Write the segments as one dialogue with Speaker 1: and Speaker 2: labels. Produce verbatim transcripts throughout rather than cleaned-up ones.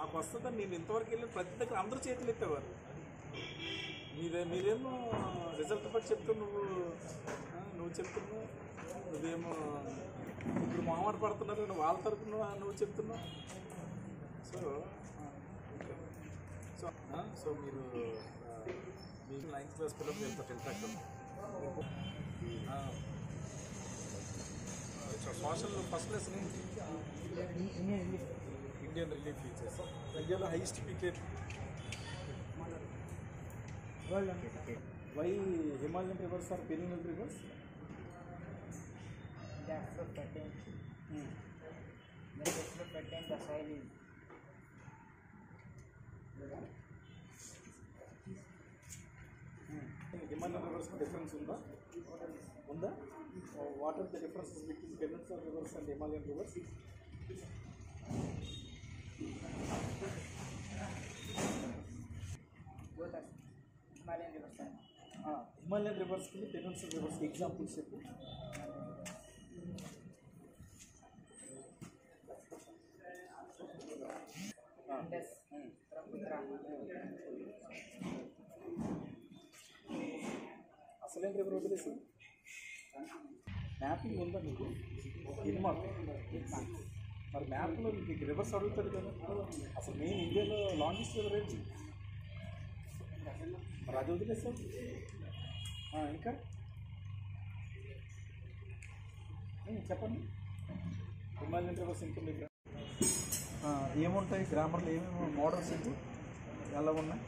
Speaker 1: మాకు వస్తుందని నేను ఇంతవరకు వెళ్ళిన ప్రతి దగ్గర అందరూ చేతులు ఎత్తేవారు. మీదే మీరేమో రిజల్ట్ బట్టి చెప్తూ నువ్వు నువ్వు చెప్తున్నావు, నువ్వేమో ఇప్పుడు మొహమాట పడుతున్నారు, నువ్వు వాళ్ళ తరపున నువ్వు చెప్తున్నావు. సో సో సో మీరు మీకు నైన్త్ క్లాస్ పిల్లలు వెళ్తారు ఇంట్రాక్ట్ సోషల్ ఫస్ట్ లెసన్ ఏంటి? Indian relief features. ఇండియాలో highest peak why Himalayan rivers are perennial rivers? Himalayan rivers difference ఉందా ఉందా what are the differences between peninsular rivers and Himalayan rivers? Himalayan రివర్స్కి peninsular రివర్స్కి examples చెప్పు. అసలేం river వదిలేసి mapping ఉందా మీకు? ఇది మాకు మరి మ్యాప్లో మీకు రివర్స్ అడుగుతుంది కదా. అసలు మెయిన్ ఇండియాలో లాంగెస్ట్ రివర్ ఏంటి? మరి అది వదిలేసాం. ఇంకా చెప్పండి. హిమాలయన్ రివర్స్ ఇంకా మీకు ఏముంటాయి? గ్రామర్లో ఏమేమి మోడల్స్ ఏంటి ఎలా ఉన్నాయి?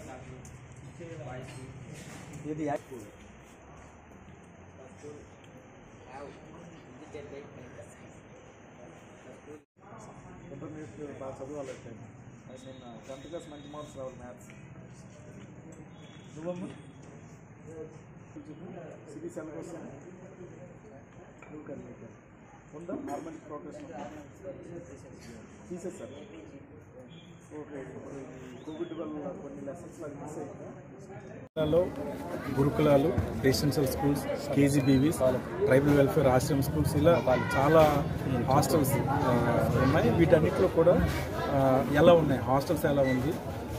Speaker 1: ఇది ఇంటర్మీడియట్ బాగా చదవాలంటే నేను టెన్త్ క్లాస్ మంచి మార్క్స్ రావాలి మ్యాథ్స్. నువ్వమ్మ సిరీస్ ఎలా వస్తాను నువ్వు కానీ ఉందా? నార్మల్ ప్రోగ్రెస్ తీసేసారు. ఓకే. ఇప్పుడు కోవిడ్ వల్ల కొన్ని లెసన్స్ అది మిస్ అయిందా? జిల్లాలో గురుకులాలు, residential schools, KGBVs, tribal welfare ashram schools ఇలా చాలా హాస్టల్స్ ఉన్నాయి. వీటన్నిటిలో కూడా ఎలా ఉన్నాయి, హాస్టల్స్ ఎలా ఉంది,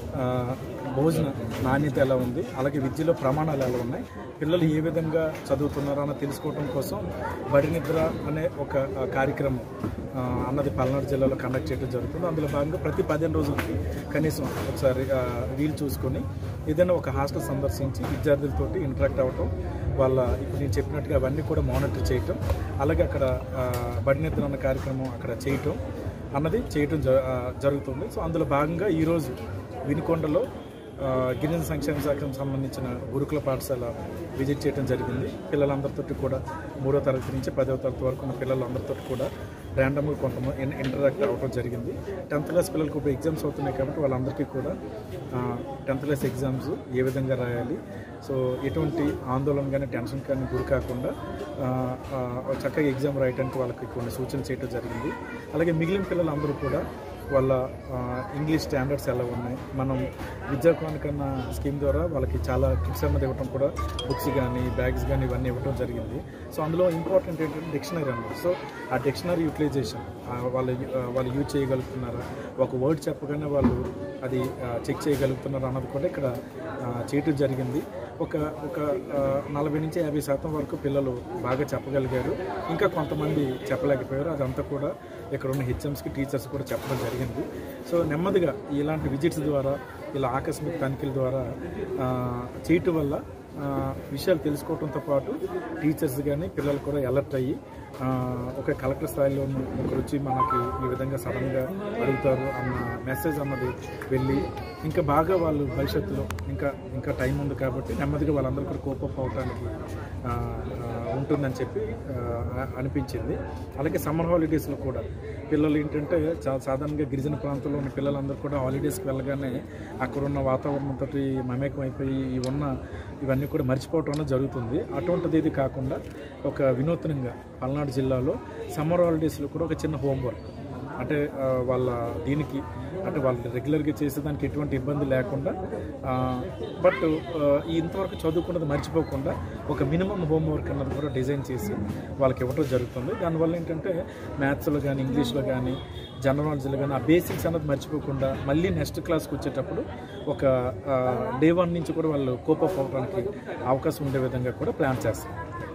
Speaker 1: భోజన నాణ్యత ఎలా ఉంది, అలాగే విద్యలో ప్రమాణాలు ఎలా ఉన్నాయి, పిల్లలు ఏ విధంగా చదువుతున్నారో అని తెలుసుకోవడం కోసం బడి నిద్ర అనే ఒక కార్యక్రమం అన్నది పల్నాడు జిల్లాలో కండక్ట్ చేయడం జరుగుతుంది. అందులో భాగంగా ప్రతి పదిహేను రోజులకి కనీసం ఒకసారి వీలు చూసుకొని ఏదైనా ఒక హాస్టల్ సందర్శించి విద్యార్థులతోటి ఇంటరాక్ట్ అవ్వటం, వాళ్ళ ఇప్పుడు నేను చెప్పినట్టుగా అవన్నీ కూడా మానిటర్ చేయటం, అలాగే అక్కడ బడి నిద్ర అన్న కార్యక్రమం అక్కడ చేయటం అన్నది చేయటం జరుగుతుంది. సో అందులో భాగంగా ఈరోజు వినుకొండలో గిరిజన సంక్షేమ శాఖకు సంబంధించిన గురుకుల పాఠశాల విజిట్ చేయడం జరిగింది. పిల్లలందరితో కూడా మూడో తరగతి నుంచి పదవ తరగతి వరకు ఉన్న పిల్లలందరితో కూడా ర్యాండమ్గా కొంతమంది ఇంటరాక్ట్ అవ్వడం జరిగింది. టెన్త్ క్లాస్ పిల్లలకు ఇప్పుడు ఎగ్జామ్స్ అవుతున్నాయి కాబట్టి వాళ్ళందరికీ కూడా టెన్త్ క్లాస్ ఎగ్జామ్స్ ఏ విధంగా రాయాలి, సో ఎటువంటి ఆందోళన కానీ టెన్షన్ కానీ గురి కాకుండా చక్కగా ఎగ్జామ్ రాయడానికి వాళ్ళకి కొన్ని సూచనలు చేయడం జరిగింది. అలాగే మిగిలిన పిల్లలందరూ కూడా వాళ్ళ ఇంగ్లీష్ స్టాండర్డ్స్ ఎలా ఉన్నాయి, మనం విద్యా కానుకన్న స్కీమ్ ద్వారా వాళ్ళకి చాలా కిట్స్ అన్నది ఇవ్వడం కూడా, బుక్స్ కానీ బ్యాగ్స్ కానీ ఇవన్నీ ఇవ్వడం జరిగింది. సో అందులో ఇంపార్టెంట్ ఏంటంటే డిక్షనరీ అన్నమాట. సో ఆ డిక్షనరీ యూటిలైజేషన్ వాళ్ళు వాళ్ళు యూజ్ చేయగలుగుతున్నారా, ఒక వర్డ్ చెప్పగానే వాళ్ళు అది చెక్ చేయగలుగుతున్నారు అన్నది కూడా ఇక్కడ చేయటం జరిగింది. ఒక ఒక నలభై నుంచి యాభై శాతం వరకు పిల్లలు బాగా చెప్పగలిగారు. ఇంకా కొంతమంది చెప్పలేకపోయారు. అదంతా కూడా ఇక్కడ ఉన్న హెచ్ఎంస్కి టీచర్స్ కూడా చెప్పడం జరిగింది. సో నెమ్మదిగా ఇలాంటి విజిట్స్ ద్వారా, ఇలా ఆకస్మిక తనిఖీల ద్వారా చేయటం వల్ల విషయాలు తెలుసుకోవడంతో పాటు టీచర్స్ కానీ పిల్లలు కూడా అలర్ట్ అయ్యి ఒక కలెక్టర్ స్థాయిలో ఒకరు వచ్చి మనకి ఈ విధంగా సడన్గా అడుగుతారు అన్న మెసేజ్ అన్నది వెళ్ళి ఇంకా బాగా వాళ్ళు భవిష్యత్తులో ఇంకా ఇంకా టైం ఉంది కాబట్టి నెమ్మదిగా వాళ్ళందరూ కూడా కోపప్ అవడానికి ఉంటుందని చెప్పి అనిపించింది. అలాగే సమ్మర్ హాలిడేస్లో కూడా పిల్లలు ఏంటంటే చాలా సాధారణంగా గిరిజన ప్రాంతంలో ఉన్న పిల్లలందరూ కూడా హాలిడేస్కి వెళ్ళగానే అక్కడున్న వాతావరణంతో మమేకం అయిపోయి ఉన్న ఇవన్నీ కూడా మర్చిపోవటం అనేది జరుగుతుంది. అటువంటిది ఇది కాకుండా ఒక వినూత్నంగా పల్నాడు జిల్లాలో సమ్మర్ హాలిడేస్లో కూడా ఒక చిన్న హోంవర్క్ అంటే వాళ్ళ దీనికి అంటే వాళ్ళు రెగ్యులర్గా చేసేదానికి ఎటువంటి ఇబ్బంది లేకుండా బట్ ఇంతవరకు చదువుకున్నది మర్చిపోకుండా ఒక మినిమం హోంవర్క్ అన్నది కూడా డిజైన్ చేసి వాళ్ళకి ఇవ్వడం జరుగుతుంది. దానివల్ల ఏంటంటే మ్యాథ్స్లో కానీ ఇంగ్లీష్లో కానీ జనరల్ నాలెడ్జ్లో కానీ ఆ బేసిక్స్ అన్నది మర్చిపోకుండా మళ్ళీ నెక్స్ట్ క్లాస్కి వచ్చేటప్పుడు ఒక డే వన్ నుంచి కూడా వాళ్ళు కోప్ అప్ అవ్వడానికి అవకాశం ఉండే విధంగా కూడా ప్లాన్ చేస్తారు.